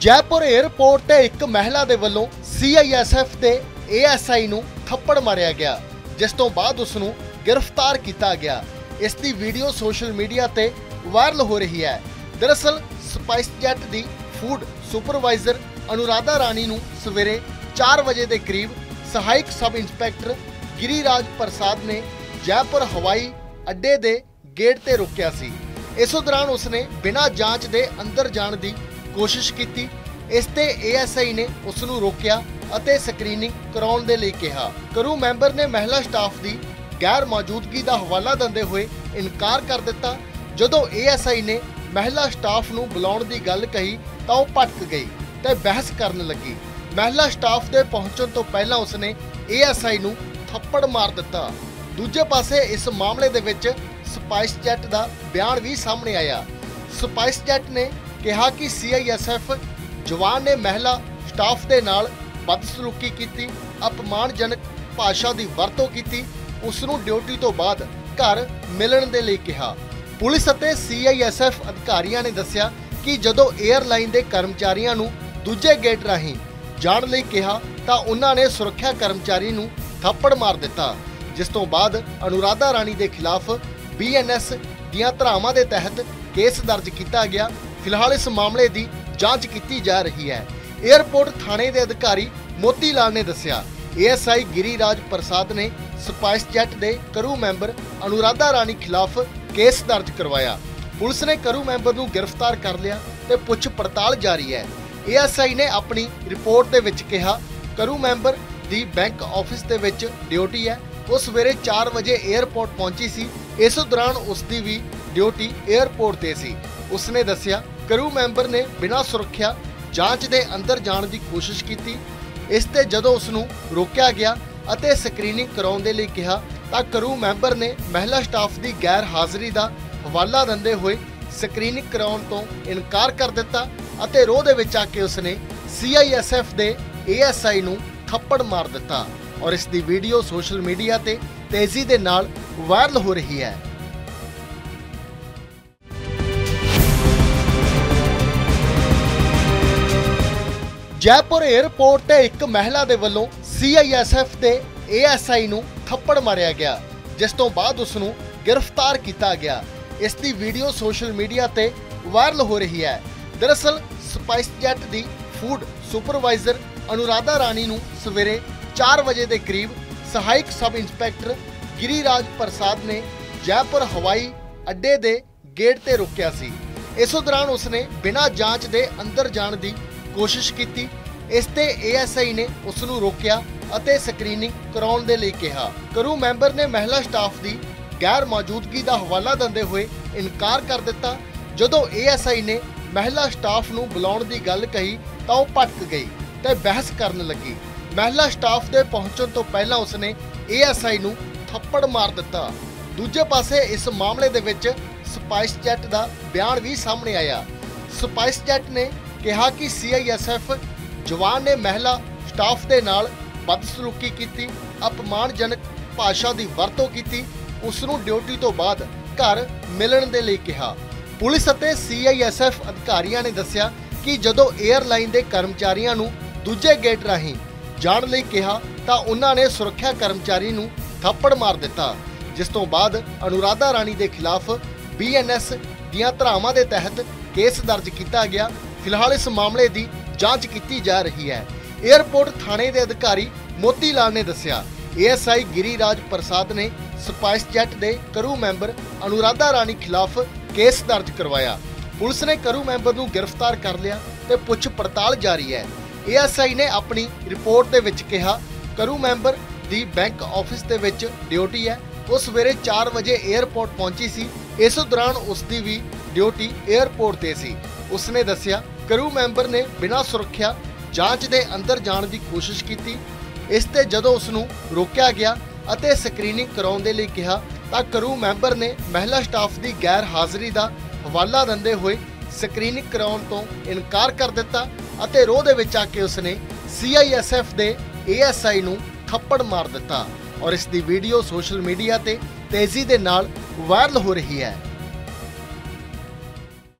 Jaipur airport ते एक महिला दे वल्लों CISF ते ASI नूं थप्पड़ मारिया गया, जिस तो बाद उसनूं गिरफ्तार किया गया। इसकी वीडियो सोशल मीडिया ते वायरल हो रही है। दरअसल स्पाइस जेट दी फूड सुपरवाइजर अनुराधा रानी नूं सवेरे 4 बजे के करीब सहायक सब इंस्पैक्टर गिरीराज प्रसाद ने जयपुर हवाई अड्डे दे गेट ते रोकिया सी। इस दौरान उसने बिना जांच दे अंदर जाने की कोशिश की। इस ते ASI ने उसनूं रोकिया ਅਤੇ ਸਕਰੀਨਿੰਗ कराउण दे लई कहा। करू मैंबर ने महिला स्टाफ की गैर मौजूदगी का हवाला दिंदे हुए इनकार कर दिता। जदों ASI ने महिला स्टाफ नूं बुलाउण की गल कही तो वह भटक गई ते बहस करन लगी। महिला स्टाफ के पहुंचण तो पहला उसने ASI नूं थप्पड़ मार दिता। दूजे पासे इस मामले दे विच स्पाइस जेट का बयान भी सामने आया। स्पाइस जेट ने कहा कि CISF जवान ने महिला स्टाफ के नाल बदसलूकी की, अपमानजनक भाषा की वरतों की, उसनूं ड्यूटी तो बाद घर मिलण दे लई कहा। पुलिस अते CISF अधिकारियों ने दस्सिया कि जदों एयरलाइन के कर्मचारियों नूं दूजे गेट राहीं जाण लई कहा तां उन्हां ने सुरक्षा कर्मचारी नूं थप्पड़ मार दिता, जिस तो बाद अनुराधा रानी के खिलाफ BNS दीआं धारावां दे तहत केस दर्ज किया गया। फिलहाल इस मामले की जांच की जा रही है। एयरपोर्ट थाने के अधिकारी मोती लाल ने दस्सिया ASI गिरीराज प्रसाद ने स्पाइस जेट के करू मैंबर अनुराधा रानी खिलाफ केस दर्ज करवाया। पुलिस ने करू मैंबर नूं गिरफ्तार कर लिया ते पुछ पड़ताल जारी है। ASI ने अपनी रिपोर्ट दे विच कहा करू मैंबर दी बैंक ऑफिस दे विच ड्यूटी है। वो सवेरे 4 बजे एयरपोर्ट पहुंची सी। इस दौरान उसकी भी ड्यूटी एयरपोर्ट ते सी। उसने दस्सिया करू मैंबर ने बिना सुरक्षा जांच दे अंदर जाने की कोशिश की। इस ते जदों उसनूं रोकिया गया अते स्क्रीनिंग कराउण दे लई कहा तां करू मैंबर ने महिला स्टाफ की गैर हाज़री का हवाला दिंदे हुए स्क्रीनिंग कराउण तो इनकार कर दिता अते रोह दे विच आके उसने CISF दे ASI नूं थप्पड़ मार दिता और इसकी वीडियो सोशल मीडिया ते तेजी दे नाल वायरल हो रही है। जयपुर एयरपोर्ट ते एक महिला दे वल्लों CISF ते ASI नूं थप्पड़ मारिया गया, जिस तो बाद उसनूं गिरफ्तार किया गया। इसकी वीडियो सोशल मीडिया ते वायरल हो रही है। दरअसल स्पाइस जेट दी फूड सुपरवाइजर अनुराधा रानी नूं सवेरे 4 बजे के करीब सहायक सब इंस्पैक्टर गिरीराज प्रसाद ने जयपुर हवाई अड्डे दे गेट ते रोकिया सी। इस दौरान उसने बिना जांच दे अंदर जाने की कोशिश की। इस ते ASI ने उसनूं रोकिया अते स्क्रीनिंग कराउण दे लई कहा। करू मैंबर ने महिला स्टाफ की गैर मौजूदगी का हवाला दिंदे हुए इनकार कर दिता। जदों ASI ने महिला स्टाफ नूं बुलाउण की गल कही तो वह भटक गई ते बहस करन लगी। महिला स्टाफ के पहुंचण तो पहला उसने ASI नूं थप्पड़ मार दिता। दूजे पासे इस मामले दे विच स्पाइस जेट का बयान भी सामने आया। स्पाइस जेट ने कहा कि CISF जवान ने महिला स्टाफ के नाल बदसलूकी की, अपमानजनक भाषा की वरतों की, उसनूं ड्यूटी तो बाद घर मिलण दे लई कहा। पुलिस अते CISF अधिकारियों ने दस्सिया कि जदों एयरलाइन के कर्मचारियों नूं दूजे गेट राहीं जाण लई कहा तां उन्हां ने सुरक्षा कर्मचारी नूं थप्पड़ मार दिता, जिस तो बाद अनुराधा रानी के खिलाफ BNS दीआं धारावां दे तहत केस दर्ज किया गया। फिलहाल इस मामले की जांच की जा रही है। एयरपोर्ट थाने के अधिकारी मोती लाल ने दस्सिया ASI गिरीराज प्रसाद ने स्पाइस जेट के करू मैंबर अनुराधा रानी खिलाफ केस दर्ज करवाया। पुलिस ने करू मैंबर नूं गिरफ्तार कर लिया ते पुछ पड़ताल जारी है। ASI ने अपनी रिपोर्ट दे विच कहा करू मैंबर दी बैंक ऑफिस दे विच ड्यूटी है। वो सवेरे 4 बजे एयरपोर्ट पहुंची सी। इस दौरान उसकी भी ड्यूटी एयरपोर्ट ते सी। उसने दस्सिया करू मैंबर ने बिना सुरक्षा जांच दे अंदर जाने की कोशिश की। इस ते जदों उसनूं रोकिया गया अते स्क्रीनिंग कराउण दे लई कहा तां करू मैंबर ने महिला स्टाफ की गैर हाज़री का हवाला दिंदे हुए स्क्रीनिंग कराउण तो इनकार कर दिता अते रोह दे विच आके उसने CISF दे ASI नूं थप्पड़ मार दिता और इसकी वीडियो सोशल मीडिया ते तेजी दे नाल वायरल हो रही है।